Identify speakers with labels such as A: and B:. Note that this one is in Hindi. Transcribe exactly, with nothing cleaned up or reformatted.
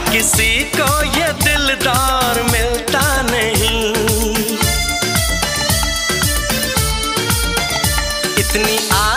A: किसी को ये दिलदार मिलता नहीं। इतनी आ